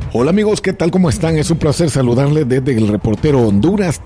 Hola amigos, ¿qué tal? ¿Cómo están? Es un placer saludarles desde El Reportero Honduras,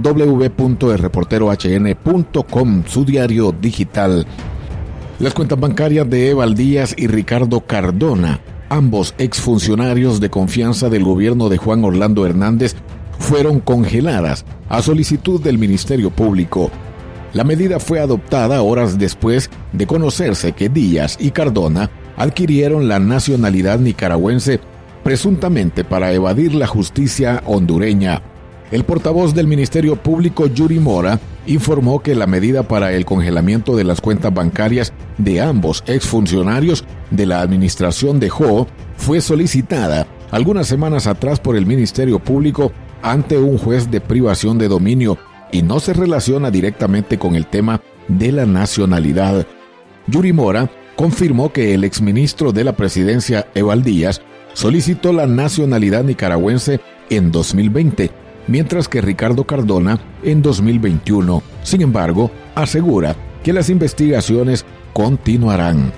www.elreporterohn.com, su diario digital. Las cuentas bancarias de Eval Díaz y Ricardo Cardona, ambos exfuncionarios de confianza del gobierno de Juan Orlando Hernández, fueron congeladas a solicitud del Ministerio Público. La medida fue adoptada horas después de conocerse que Díaz y Cardona adquirieron la nacionalidad nicaragüense presuntamente para evadir la justicia hondureña. El portavoz del Ministerio Público, Yuri Mora, informó que la medida para el congelamiento de las cuentas bancarias de ambos exfuncionarios de la administración de Jo fue solicitada algunas semanas atrás por el Ministerio Público ante un juez de privación de dominio y no se relaciona directamente con el tema de la nacionalidad. Yuri Mora confirmó que el exministro de la Presidencia, Eval Díaz, solicitó la nacionalidad nicaragüense en 2020, mientras que Ricardo Cardona en 2021. Sin embargo, asegura que las investigaciones continuarán.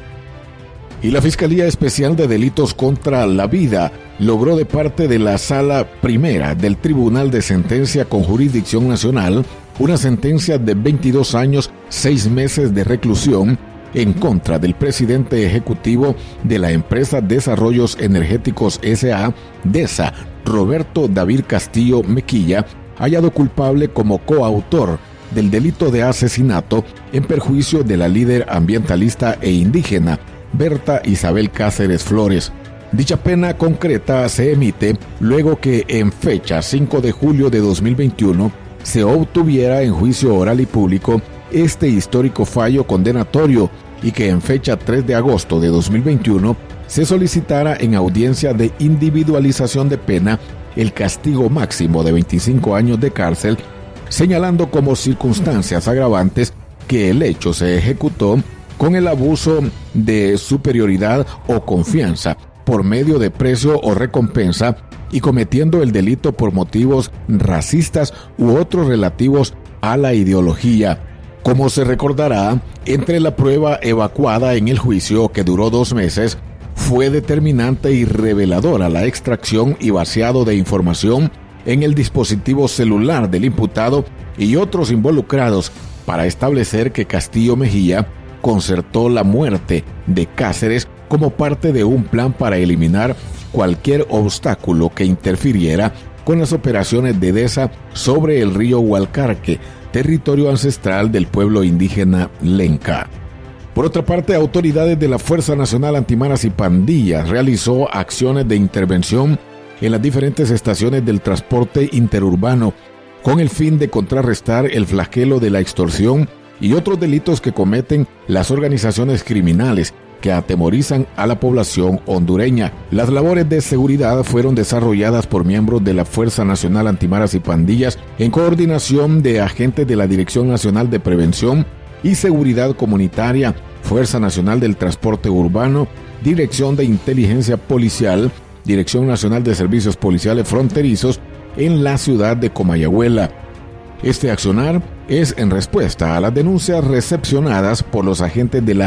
Y la Fiscalía Especial de Delitos contra la Vida logró de parte de la Sala Primera del Tribunal de Sentencia con Jurisdicción Nacional una sentencia de 22 años, 6 meses de reclusión en contra del presidente ejecutivo de la empresa Desarrollos Energéticos S.A., DESA, Roberto David Castillo Mequilla, hallado culpable como coautor del delito de asesinato en perjuicio de la líder ambientalista e indígena Berta Isabel Cáceres Flores. Dicha pena concreta se emite luego que en fecha 5 de julio de 2021 se obtuviera en juicio oral y público este histórico fallo condenatorio y que en fecha 3 de agosto de 2021 se solicitara en audiencia de individualización de pena el castigo máximo de 25 años de cárcel, señalando como circunstancias agravantes que el hecho se ejecutó con el abuso de superioridad o confianza por medio de precio o recompensa y cometiendo el delito por motivos racistas u otros relativos a la ideología. Como se recordará, entre la prueba evacuada en el juicio, que duró 2 meses, fue determinante y reveladora la extracción y vaciado de información en el dispositivo celular del imputado y otros involucrados para establecer que Castillo Mejía concertó la muerte de Cáceres como parte de un plan para eliminar cualquier obstáculo que interfiriera con las operaciones de DESA sobre el río Hualcarque, territorio ancestral del pueblo indígena Lenca. Por otra parte, autoridades de la Fuerza Nacional Antimaras y Pandillas realizó acciones de intervención en las diferentes estaciones del transporte interurbano con el fin de contrarrestar el flagelo de la extorsión y otros delitos que cometen las organizaciones criminales que atemorizan a la población hondureña. Las labores de seguridad fueron desarrolladas por miembros de la Fuerza Nacional Antimaras y Pandillas en coordinación de agentes de la Dirección Nacional de Prevención y Seguridad Comunitaria, Fuerza Nacional del Transporte Urbano, Dirección de Inteligencia Policial, Dirección Nacional de Servicios Policiales Fronterizos en la ciudad de Comayagüela. Este accionar es en respuesta a las denuncias recepcionadas por los agentes de la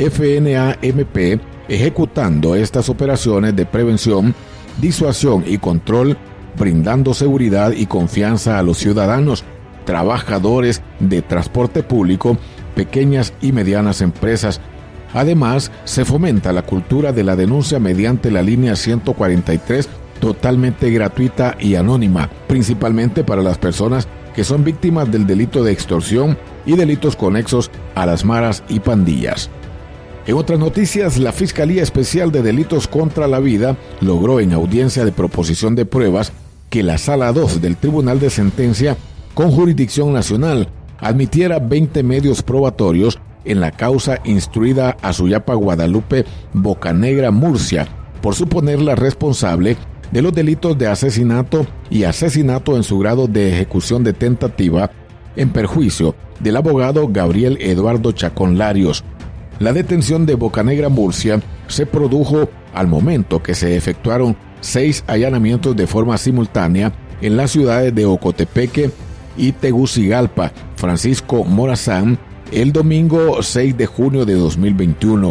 FNAMP, ejecutando estas operaciones de prevención, disuasión y control, brindando seguridad y confianza a los ciudadanos, trabajadores de transporte público, pequeñas y medianas empresas. Además, se fomenta la cultura de la denuncia mediante la línea 143, totalmente gratuita y anónima, principalmente para las personas que son víctimas del delito de extorsión y delitos conexos a las maras y pandillas. En otras noticias, la Fiscalía Especial de Delitos contra la Vida logró en audiencia de proposición de pruebas que la Sala 2 del Tribunal de Sentencia con Jurisdicción Nacional admitiera 20 medios probatorios en la causa instruida a Suyapa Guadalupe Bocanegra Murcia por suponerla responsable de los delitos de asesinato y asesinato en su grado de ejecución de tentativa en perjuicio del abogado Gabriel Eduardo Chacón Larios. La detención de Bocanegra Murcia se produjo al momento que se efectuaron 6 allanamientos de forma simultánea en las ciudades de Ocotepeque y Tegucigalpa, Francisco Morazán, el domingo 6 de junio de 2021.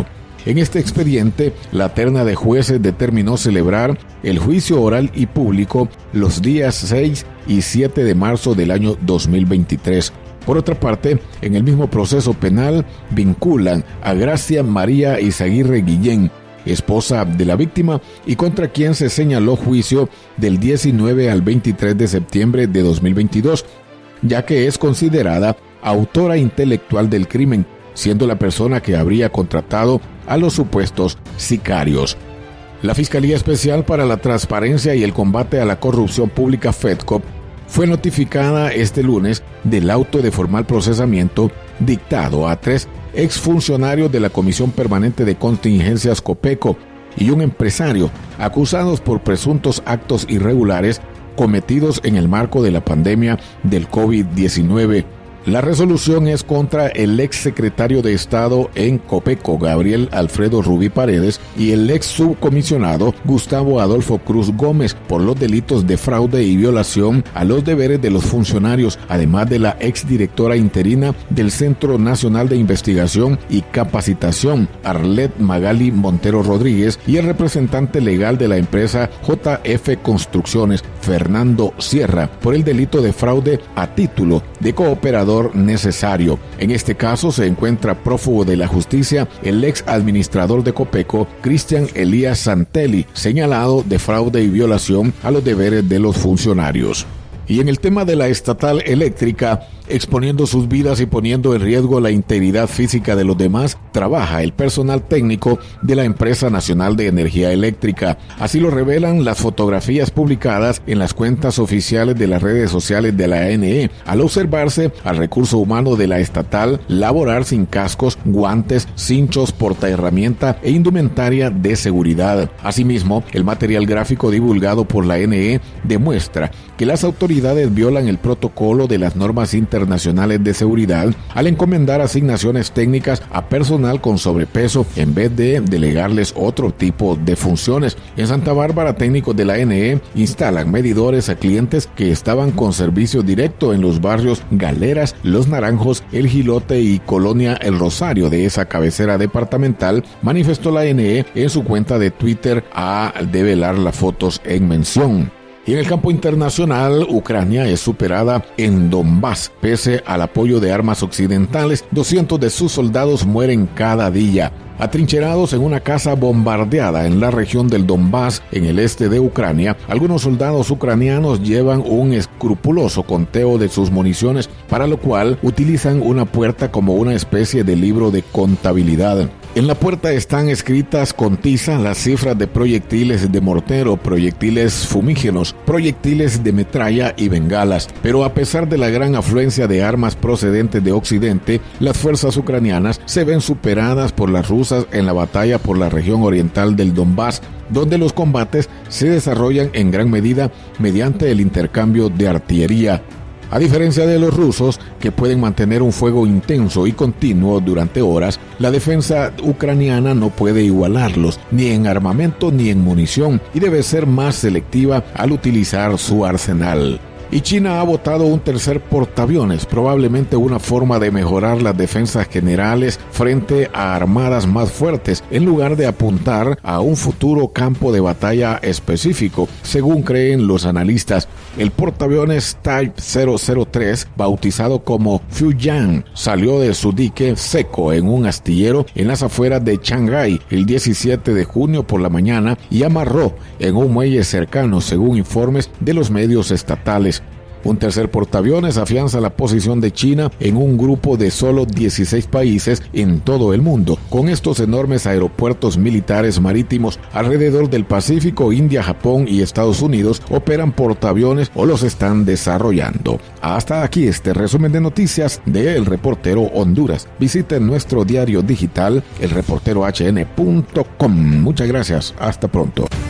En este expediente, la terna de jueces determinó celebrar el juicio oral y público los días 6 y 7 de marzo del año 2023. Por otra parte, en el mismo proceso penal vinculan a Gracia María Izaguirre Guillén, esposa de la víctima, y contra quien se señaló juicio del 19 al 23 de septiembre de 2022, ya que es considerada autora intelectual del crimen, siendo la persona que habría contratado a los supuestos sicarios. La Fiscalía Especial para la Transparencia y el Combate a la Corrupción Pública, FEDCOP, fue notificada este lunes del auto de formal procesamiento dictado a 3 exfuncionarios de la Comisión Permanente de Contingencias COPECO y un empresario acusados por presuntos actos irregulares cometidos en el marco de la pandemia del COVID-19. La resolución es contra el ex secretario de Estado en COPECO, Gabriel Alfredo Rubí Paredes, y el ex subcomisionado Gustavo Adolfo Cruz Gómez por los delitos de fraude y violación a los deberes de los funcionarios, además de la exdirectora interina del Centro Nacional de Investigación y Capacitación, Arlet Magali Montero Rodríguez, y el representante legal de la empresa JF Construcciones, Fernando Sierra, por el delito de fraude a título de cooperador necesario. En este caso se encuentra prófugo de la justicia el ex administrador de COPECO, Cristian Elías Santelli, señalado de fraude y violación a los deberes de los funcionarios. Y en el tema de la estatal eléctrica, exponiendo sus vidas y poniendo en riesgo la integridad física de los demás, trabaja el personal técnico de la Empresa Nacional de Energía Eléctrica. Así lo revelan las fotografías publicadas en las cuentas oficiales de las redes sociales de la ANE, al observarse al recurso humano de la estatal laborar sin cascos, guantes, cinchos, portaherramienta e indumentaria de seguridad. Asimismo, el material gráfico divulgado por la ANE demuestra que las autoridades violan el protocolo de las normas internacionales de seguridad al encomendar asignaciones técnicas a personal con sobrepeso en vez de delegarles otro tipo de funciones. En Santa Bárbara, técnicos de la ANE instalan medidores a clientes que estaban con servicio directo en los barrios Galeras, Los Naranjos, El Gilote y Colonia El Rosario de esa cabecera departamental, manifestó la ANE en su cuenta de Twitter a develar las fotos en mención. Y en el campo internacional, Ucrania es superada en Donbass. Pese al apoyo de armas occidentales, 200 de sus soldados mueren cada día. Atrincherados en una casa bombardeada en la región del Donbass, en el este de Ucrania, algunos soldados ucranianos llevan un escrupuloso conteo de sus municiones, para lo cual utilizan una puerta como una especie de libro de contabilidad. En la puerta están escritas con tiza las cifras de proyectiles de mortero, proyectiles fumígenos, proyectiles de metralla y bengalas. Pero a pesar de la gran afluencia de armas procedentes de Occidente, las fuerzas ucranianas se ven superadas por las rusas en la batalla por la región oriental del Donbass, donde los combates se desarrollan en gran medida mediante el intercambio de artillería. A diferencia de los rusos, que pueden mantener un fuego intenso y continuo durante horas, la defensa ucraniana no puede igualarlos, ni en armamento ni en munición, y debe ser más selectiva al utilizar su arsenal. Y China ha votado un tercer portaaviones, probablemente una forma de mejorar las defensas generales frente a armadas más fuertes, en lugar de apuntar a un futuro campo de batalla específico, según creen los analistas. El portaaviones Type 003, bautizado como Fujian, salió de su dique seco en un astillero en las afueras de Shanghái el 17 de junio por la mañana y amarró en un muelle cercano, según informes de los medios estatales. Un tercer portaaviones afianza la posición de China en un grupo de solo 16 países en todo el mundo. Con estos enormes aeropuertos militares marítimos alrededor del Pacífico, India, Japón y Estados Unidos operan portaaviones o los están desarrollando. Hasta aquí este resumen de noticias de El Reportero Honduras. Visiten nuestro diario digital, elreporterohn.com. Muchas gracias. Hasta pronto.